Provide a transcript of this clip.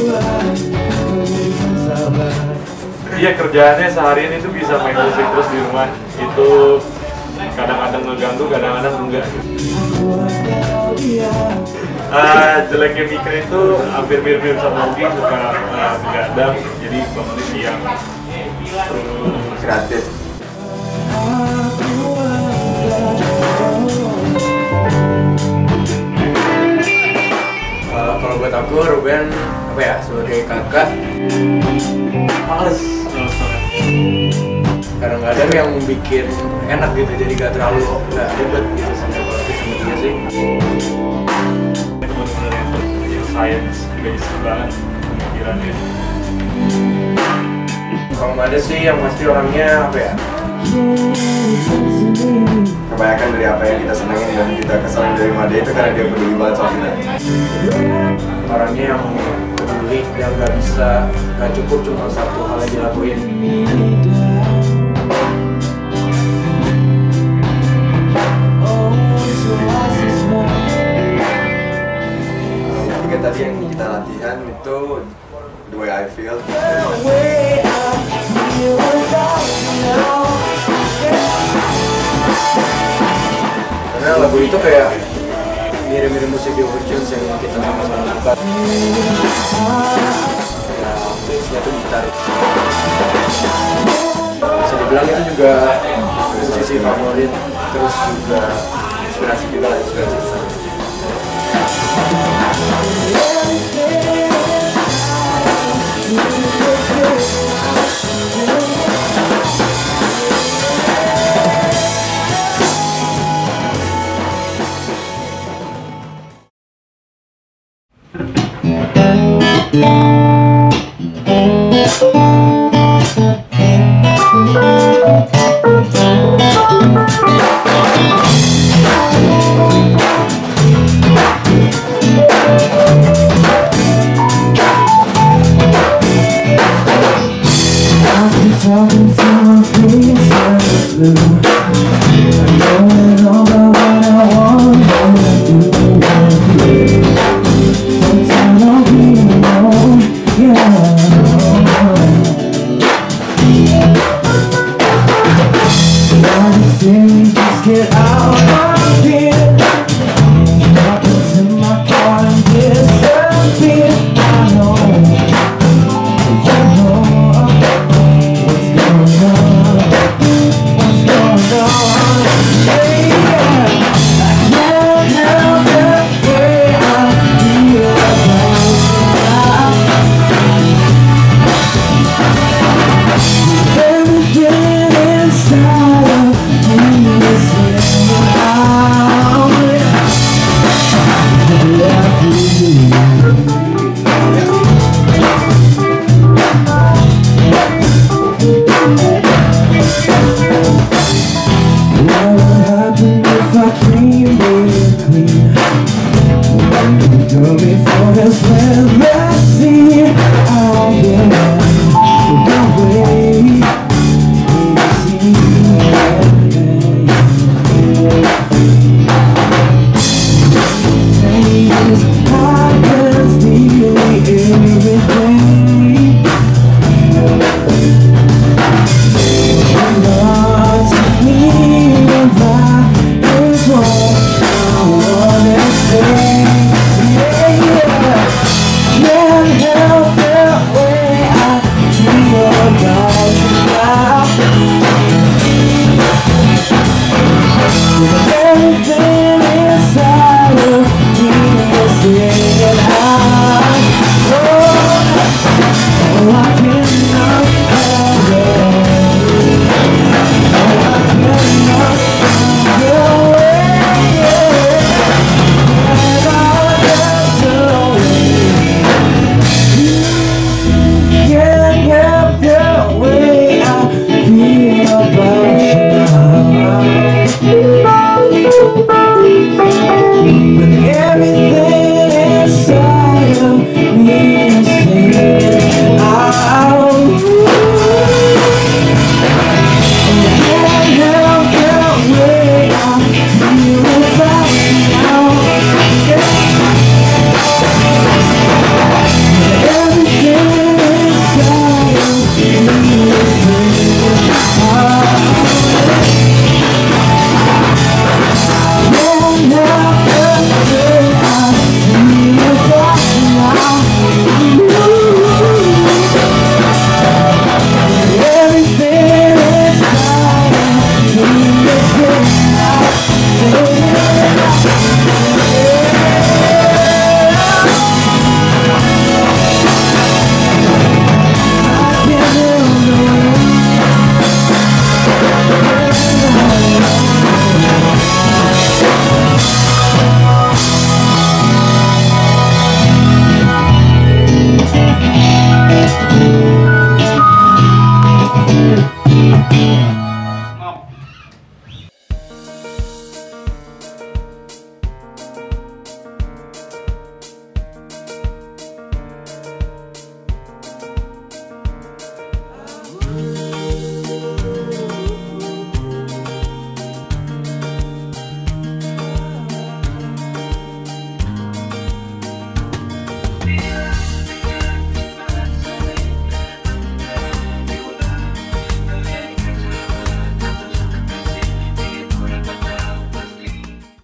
Dia kerjaannya seharian itu bisa main musik terus di rumah. Itu kadang-kadang ngeganggu, kadang-kadang enggak. Jeleknya Mikir itu hampir mirip sama Ugi, suka begadang, jadi bangunnya siang. Terus Kreatif. Kalau buat aku, Ruben apa ya, sebagai kakak males. Kadang-kadang yang bikin enak gitu, jadi gak terlalu ribet gitu sama dia sih. Itu benar-benar yang sains, juga iseng banget pemikirannya. Kalau nggak ada sih, yang pasti orangnya apa ya? Kebanyakan dari apa yang kita senengin dan kita kesalin dari Made itu karena dia peduli banget sama kita. Orangnya yang peduli, yang nggak bisa, nggak cukup cuma satu hal yang dilakuin. Ketika tadi yang kita latihan itu The Way I Feel. Karena lagu itu kayak mirip-mirip musik The Overtunes yang kita sama-sama suka. Ya, bassnya tuh gitar. Bisa dibilang itu juga musisi favorit, terus juga inspirasi juga lah, inspirasi saya. Yeah.